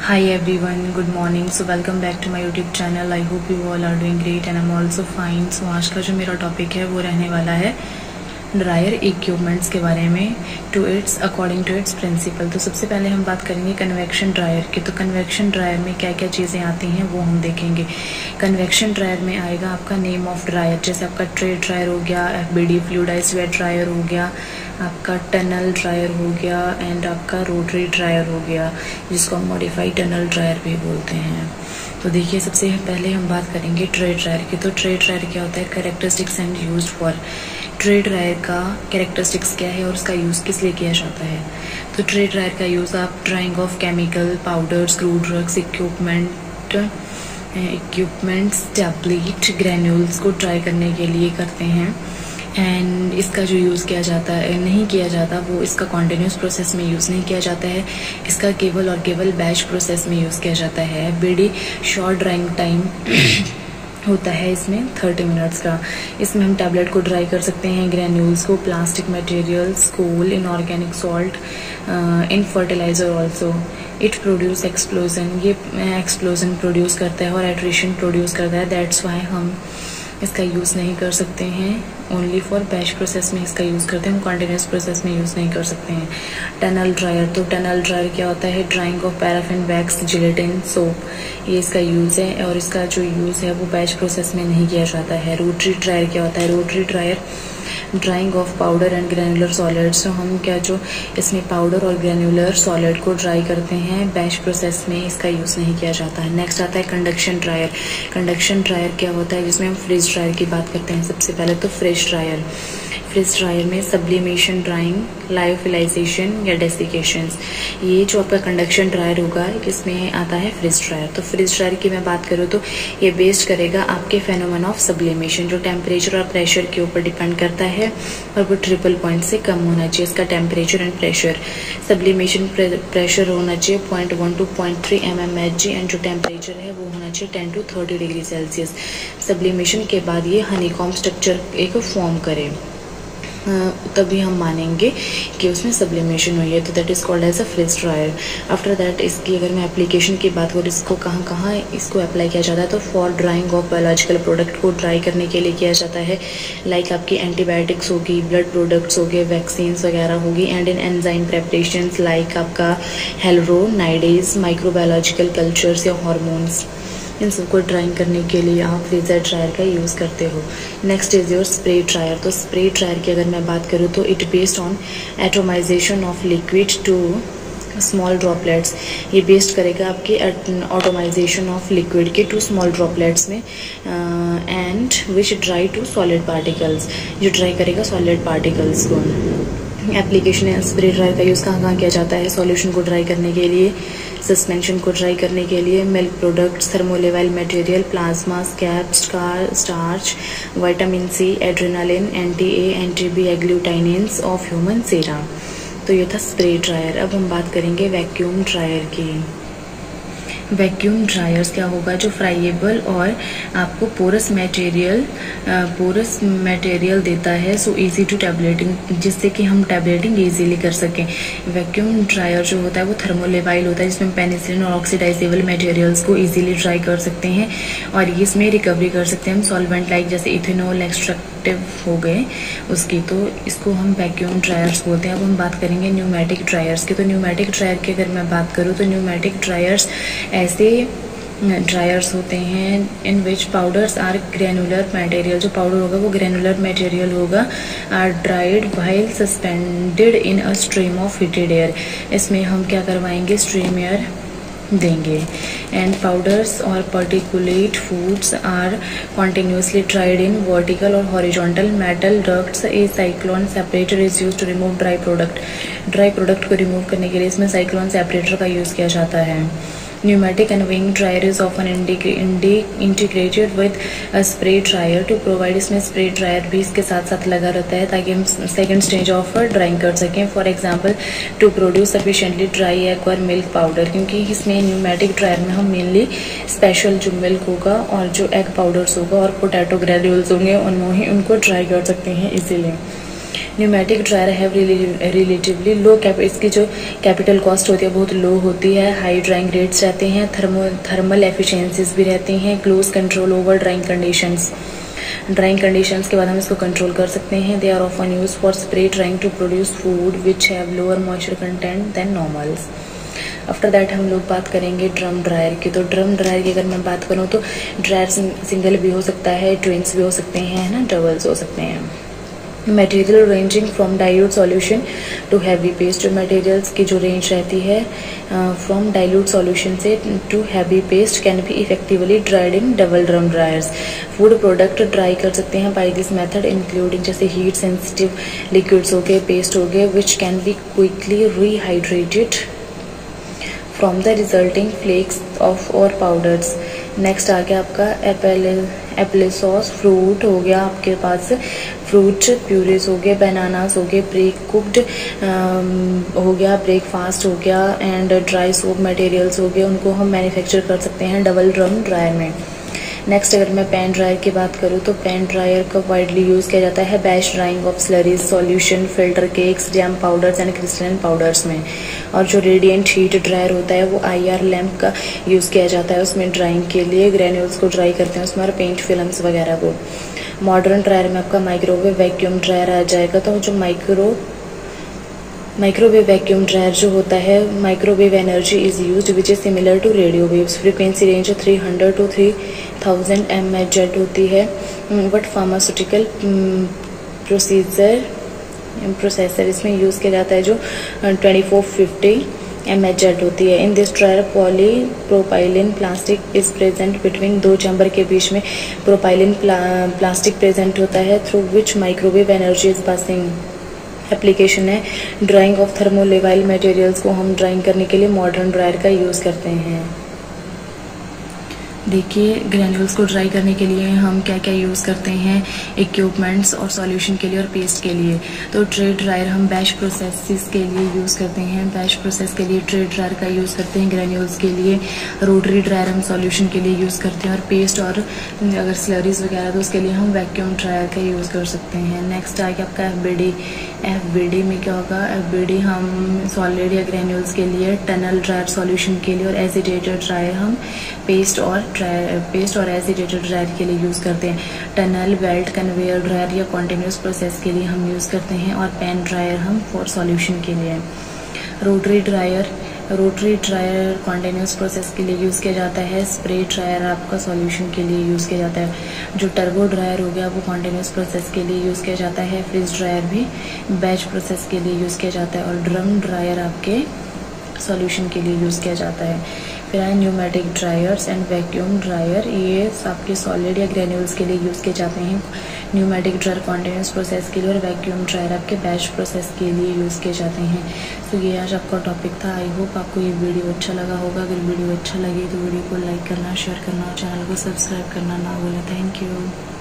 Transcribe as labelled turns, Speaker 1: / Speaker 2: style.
Speaker 1: Hi everyone, good morning. So welcome back to my YouTube channel. I hope you all are doing great and I'm also fine. So आज का जो मेरा topic है वो रहने वाला है ड्रायर इक्विपमेंट्स के बारे में अकॉर्डिंग टू इट्स प्रिंसिपल। तो सबसे पहले हम बात करेंगे कन्वेक्शन ड्रायर की। तो कन्वेक्शन ड्रायर में क्या क्या चीज़ें आती हैं वो हम देखेंगे। कन्वेक्शन ड्रायर में आएगा आपका नेम ऑफ ड्रायर, जैसे आपका ट्रे ड्रायर हो गया, FBD फ्लूइडाइज्ड वेट ड्रायर हो गया, आपका टनल ड्रायर हो गया एंड आपका रोटरी ड्रायर हो गया, जिसको हम मॉडिफाइड टनल ड्रायर भी बोलते हैं। तो देखिए, सबसे पहले हम बात करेंगे ट्रे ड्रायर की। तो ट्रे ड्रायर क्या होता है? Characteristics and use for. Tray dryer का कैरेक्टरिस्टिक्स क्या है और उसका यूज़ किस लिए किया जाता है? तो ट्रे ड्रायर का यूज़ आप drying of chemical, powder, screw drugs, equipments, tablet, granules को ड्राई करने के लिए करते हैं। एंड इसका जो यूज़ किया जाता है नहीं किया जाता वो इसका कॉन्टिन्यूस प्रोसेस में यूज़ नहीं किया जाता है, इसका केवल बैच प्रोसेस में यूज़ किया जाता है। बड़ी शॉर्ट ड्राइंग टाइम होता है इसमें 30 मिनट्स का। इसमें हम टैबलेट को ड्राई कर सकते हैं, ग्रेन्यूल्स को, plastic materials, coal, inorganic salt, in fertilizer also. It produce explosion, ये एक्सप्लोजन प्रोड्यूस करता है और एट्रिशन प्रोड्यूस करता है। दैट्स वाई हम इसका यूज़ नहीं कर सकते हैं, ओनली फॉर बैच प्रोसेस में इसका यूज़ करते हैं, हम कॉन्टिन्यूस प्रोसेस में यूज़ नहीं कर सकते हैं। टनल ड्रायर, तो टनल ड्रायर क्या होता है? Drying of paraffin, wax, gelatin, soap, ये इसका यूज़ है और इसका जो यूज़ है वो बैच प्रोसेस में नहीं किया जाता है। रोटरी ड्रायर क्या होता है? Rotary dryer drying of powder and granular solids. तो हम जो इसमें पाउडर और ग्रैनुलर सॉलिड को ड्राई करते हैं, बैच प्रोसेस में इसका यूज़ नहीं किया जाता है। नेक्स्ट आता है कंडक्शन ड्रायर। कंडक्शन ड्रायर क्या होता है? जिसमें हम फ्रिज ड्रायर की बात करते हैं। सबसे पहले तो फ्रिज ड्रायर में सब्लिमेशन ड्राइंग, लायोफिलाइजेशन या डेसिकेशंस, ये जो आपका कंडक्शन ड्रायर होगा इसमें आता है फ्रिज ड्रायर। तो फ्रिज ड्रायर की मैं बात करूँ तो ये बेस्ड करेगा आपके फेनोमेना ऑफ सब्लिमेशन, जो टेम्परेचर और प्रेशर के ऊपर डिपेंड करता है और वो ट्रिपल पॉइंट से कम होना चाहिए इसका temperature and pressure. Sublimation pressure होना चाहिए 0.1 to 0.3 mmHg एंड जो टेम्परेचर है वो होना चाहिए 10 to 30 डिग्री सेल्सियस। सब्लिमेशन के बाद ये हनीकॉम्ब स्ट्रक्चर एक फॉर्म करे, तभी हम मानेंगे कि उसमें सब्लिमेशन हुई है। तो that is called as a freeze dryer. After that इसकी अगर मैं एप्लीकेशन की बात करूँ, इसको कहाँ इसको अप्लाई किया जाता है, तो for drying of biological product को ड्राई करने के लिए किया जाता है। लाइक आपकी एंटीबायोटिक्स होगी, ब्लड प्रोडक्ट्स हो गए, वैक्सीन्स वगैरह होगी, and in enzyme preparations like आपका हेलरोनाइडेज, माइक्रोबायोलॉजिकल कल्चर्स या हॉर्मोन्स, इन सबको ड्राइंग करने के लिए आप फ्रीजर ड्रायर का यूज़ करते हो। Next is your spray dryer. तो स्प्रे ड्रायर की अगर मैं बात करूँ तो it based on atomization of liquid to small droplets. ये बेस्ड करेगा आपके ऑटोमाइजेशन ऑफ लिक्विड के टू स्मॉल ड्रॉपलेट्स में and which dry to solid particles, जो ड्राई करेगा सॉलिड पार्टिकल्स को। एप्लीकेशन है स्प्रे ड्रायर का यूज़ कहाँ किया जाता है? सॉल्यूशन को ड्राई करने के लिए, सस्पेंशन को ड्राई करने के लिए, milk products, thermolabile material, plasma, scab, starch, vitamin C, adrenaline, anti-A, anti-B agglutinins of human serum. तो ये था स्प्रे ड्रायर। अब हम बात करेंगे वैक्यूम ड्रायर की। वैक्यूम ड्रायर्स क्या होगा? जो फ्राइएबल और आपको पोरस मटेरियल देता है, सो इजी टू टैबलेटिंग, जिससे कि हम टैबलेटिंग इजीली कर सकें। वैक्यूम ड्रायर जो होता है वो थर्मोलेवाइल होता है, जिसमें पेनिसिलिन और ऑक्सीडाइजेबल मटेरियल्स को इजीली ड्राई कर सकते हैं और इसमें रिकवरी कर सकते हैं हम सॉल्वेंट लाइक जैसे इथेनॉल एक्सट्रैक्टिव हो गए उसकी। तो इसको हम वैक्यूम ड्रायर्स बोलते हैं। अब हम बात करेंगे न्यूमेटिक ड्रायर्स की। तो न्यूमेटिक ड्रायर की अगर मैं बात करूँ तो न्यूमेटिक ड्रायर्स ऐसे ड्रायर्स होते हैं in which powders are granular material, जो पाउडर होगा वो ग्रेनुलर मटेरियल होगा, are dried while suspended in a stream of heated air. इसमें हम क्या करवाएंगे? स्ट्रीम एयर देंगे। एंड पाउडर्स और particulate foods are continuously dried in vertical और horizontal metal ducts. A cyclone separator is use to remove dry product को remove करने के लिए इसमें साइक्लोन सेपरेटर का यूज़ किया जाता है। Pneumatic and wing dryer is often integrated with a spray dryer to provide, इसमें spray dryer भी इसके साथ साथ लगा रहता है ताकि हम सेकेंड स्टेज ऑफ ड्राइंग कर सकें। For example to produce sufficiently dry egg और मिल्क पाउडर, क्योंकि इसमें न्यूमेटिक ड्रायर में हम मेनली स्पेशल जो मिल्क होगा और जो एग पाउडर्स होगा और पोटैटो ग्रेन्यूल्स होंगे उनको ड्राई कर सकते हैं easily. Pneumatic dryer have relatively low इसकी जो कैपिटल कॉस्ट होती है बहुत लो होती है, हाई ड्राइंग रेट्स रहते हैं, थर्मल एफिशिएंसीज भी रहती हैं, close control over drying conditions के बाद हम इसको कंट्रोल कर सकते हैं। They are often use for spray drying to produce food which have lower moisture content than normals. After that हम लोग बात करेंगे ड्रम ड्रायर की। तो ड्रम ड्रायर की अगर मैं बात करूँ तो ड्रायर सिंगल भी हो सकता है, ट्विंस भी हो सकते हैं, है ना, डबल्स हो सकते हैं। Material ranging from dilute solution to heavy paste. जो मटेरियल्स की जो रेंज रहती है फ्रॉम डाइल्यूट सॉल्यूशन से to heavy paste can be effectively dried in double drum dryers. Food product dry कर सकते हैं बाई दिस मेथड इंक्लूडिंग जैसे हीट सेंसिटिव लिक्विड्स हो गए, पेस्ट हो गए, which can be quickly rehydrated from the resulting flakes of और powders. Next आ गया आपका एप्पल सॉस, फ्रूट हो गया आपके पास, फ्रूट प्यूरीज हो गए, बनानास हो गए, प्री कुक्ड हो गया, ब्रेकफास्ट हो गया, एंड ड्राई सोप मटेरियल्स हो गए, उनको हम मैन्युफैक्चर कर सकते हैं डबल ड्रम ड्रायर में। नेक्स्ट अगर मैं पेन ड्रायर की बात करूँ तो पेन ड्रायर का वाइडली यूज़ किया जाता है batch drying of slurries solution, filter cakes, jam powders and crystalline powders में। और जो रेडिएंट हीट ड्रायर होता है वो IR लैम्प का यूज़ किया जाता है उसमें ड्राइंग के लिए, ग्रेन्यूल्स को ड्राई करते हैं उसमें और पेंट फिल्म्स वगैरह को। मॉडर्न ड्रायर में आपका माइक्रोवेव वैक्यूम ड्रायर आ जाएगा। तो जो माइक्रोवेव वैक्यूम ड्रायर जो होता है, microwave energy is used which is similar to radio waves. Frequency range 300 to 3000 mHz होती है। बट फार्मास्यूटिकल प्रोसेसर इसमें यूज़ किया जाता है जो 2450 mHz होती है। In this dryer polypropylene plastic is present between दो चैम्बर के बीच में प्रोपाइलिन प्लास्टिक प्रेजेंट होता है through which microwave energy is passing. Application है ड्राइंग ऑफ थर्मोलेवाइल मटेरियल्स को हम ड्राइंग करने के लिए मॉडर्न ड्रायर का यूज़ करते हैं। देखिए ग्रैन्यूल्स को ड्राई करने के लिए हम क्या क्या यूज़ करते हैं, इक्विपमेंट्स और सॉल्यूशन के लिए और पेस्ट के लिए। तो ट्रे ड्रायर हम बैच प्रोसेस के लिए यूज़ करते हैं, बैच प्रोसेस के लिए ट्रे ड्रायर का यूज़ करते हैं ग्रैन्यूल्स के लिए। रोटरी ड्रायर हम सॉल्यूशन के लिए यूज़ करते हैं और पेस्ट और अगर स्लरीज वगैरह तो उसके लिए हम वैक्यूम ड्रायर का यूज़ कर सकते हैं। नेक्स्ट आगे आपका FBD में क्या होगा, FBD हम सॉलिड या ग्रैन्यूल्स के लिए, टनल ड्रायर सॉल्यूशन के लिए और एजिटेटेड ड्रायर हम पेस्ट और एजिटेटेड ड्रायर के लिए यूज़ करते हैं। टनल, बेल्ट, कन्वेयर ड्रायर या कॉन्टिन्यूस प्रोसेस के लिए हम यूज़ करते हैं और पेन ड्रायर हम फॉर सॉल्यूशन के लिए। रोटरी ड्रायर कॉन्टिन्यूस प्रोसेस के लिए यूज़ किया जाता है। स्प्रे ड्रायर आपका सॉल्यूशन के लिए यूज़ किया जाता है। जो टर्बो ड्रायर हो गया वो कॉन्टिन्यूस प्रोसेस के लिए यूज़ किया जाता है। फ्रीज ड्रायर भी बैच प्रोसेस के लिए यूज़ किया जाता है और ड्रम ड्रायर आपके सॉल्यूशन के लिए यूज़ किया जाता है। फिर आए pneumatic dryers and vacuum dryer, ये आपके सॉलिड या ग्रेन्यूल्स के लिए यूज़ किए जाते हैं। न्यूमेटिक ड्रायर कॉन्टिन्यूस प्रोसेस के लिए और वैक्यूम ड्रायर आपके बैच प्रोसेस के लिए यूज़ किए जाते हैं। तो ये आज आपका टॉपिक था। आई होप आपको ये वीडियो अच्छा लगा होगा। अगर वीडियो अच्छा लगे तो वीडियो को लाइक करना, शेयर करना और चैनल को सब्सक्राइब करना ना भूलें। Thank you.